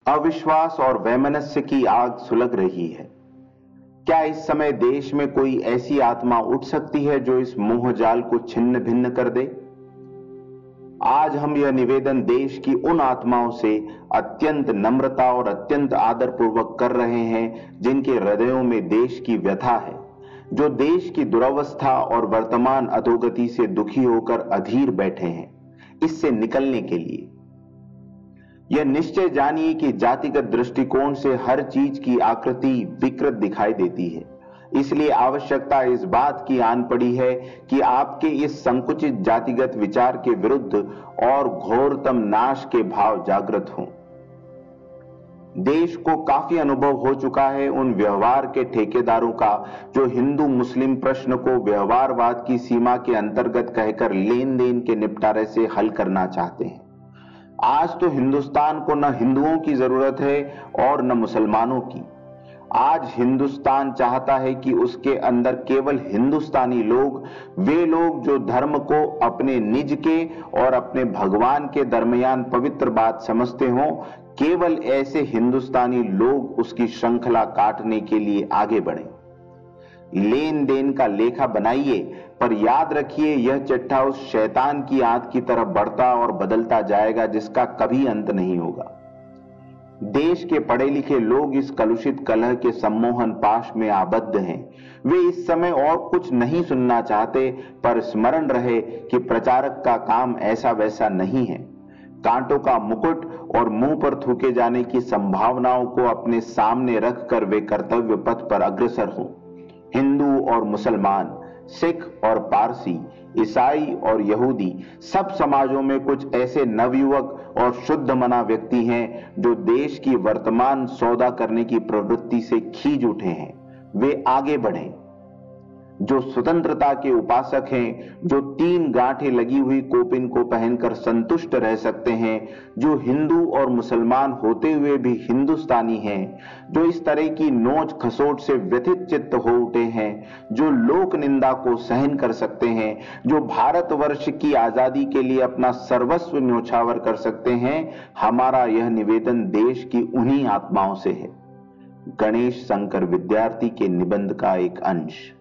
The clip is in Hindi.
अविश्वास और वैमनस्य की आग सुलग रही है। क्या इस समय देश में कोई ऐसी आत्मा उठ सकती है जो इस मोहजाल को छिन्न भिन्न कर दे? आज हम यह निवेदन देश की उन आत्माओं से अत्यंत नम्रता और अत्यंत आदरपूर्वक कर रहे हैं जिनके हृदयों में देश की व्यथा है, जो देश की दुरवस्था और वर्तमान अधोगति से दुखी होकर अधीर बैठे हैं इससे निकलने के लिए। यह निश्चय जानिए कि जातिगत दृष्टिकोण से हर चीज की आकृति विकृत दिखाई देती है, इसलिए आवश्यकता इस बात की आन पड़ी है कि आपके इस संकुचित जातिगत विचार के विरुद्ध और घोरतम नाश के भाव जागृत हों। देश को काफी अनुभव हो चुका है उन व्यवहार के ठेकेदारों का जो हिंदू मुस्लिम प्रश्न को व्यवहारवाद की सीमा के अंतर्गत कहकर लेन देन के निपटारे से हल करना चाहते हैं। आज तो हिंदुस्तान को न हिंदुओं की जरूरत है और न मुसलमानों की। आज हिंदुस्तान चाहता है कि उसके अंदर केवल हिंदुस्तानी लोग, वे लोग जो धर्म को अपने निज के और अपने भगवान के दरमियान पवित्र बात समझते हों, केवल ऐसे हिंदुस्तानी लोग उसकी श्रृंखला काटने के लिए आगे बढ़ें। लेन देन का लेखा बनाइए, पर याद रखिए यह चिट्ठा उस शैतान की आंत की तरफ बढ़ता और बदलता जाएगा जिसका कभी अंत नहीं होगा। देश के पढ़े लिखे लोग इस कलुषित कलह के सम्मोहन पाश में आबद्ध हैं। वे इस समय और कुछ नहीं सुनना चाहते, पर स्मरण रहे कि प्रचारक का काम ऐसा वैसा नहीं है। कांटों का मुकुट और मुंह पर थूके जाने की संभावनाओं को अपने सामने रखकर वे कर्तव्य पथ पर अग्रसर हों। हिंदू और मुसलमान, सिख और पारसी, ईसाई और यहूदी, सब समाजों में कुछ ऐसे नवयुवक और शुद्ध मना व्यक्ति हैं जो देश की वर्तमान सौदा करने की प्रवृत्ति से खींच उठे हैं। वे आगे बढ़ें। जो स्वतंत्रता के उपासक हैं, जो 3 गांठें लगी हुई कोपिन को पहनकर संतुष्ट रह सकते हैं, जो हिंदू और मुसलमान होते हुए भी हिंदुस्तानी हैं, जो इस तरह की नोच खसोट से व्यथित चित्त हो उठे हैं, जो लोक निंदा को सहन कर सकते हैं, जो भारतवर्ष की आजादी के लिए अपना सर्वस्व न्योछावर कर सकते हैं, हमारा यह निवेदन देश की उन्हीं आत्माओं से है। गणेश शंकर विद्यार्थी के निबंध का एक अंश।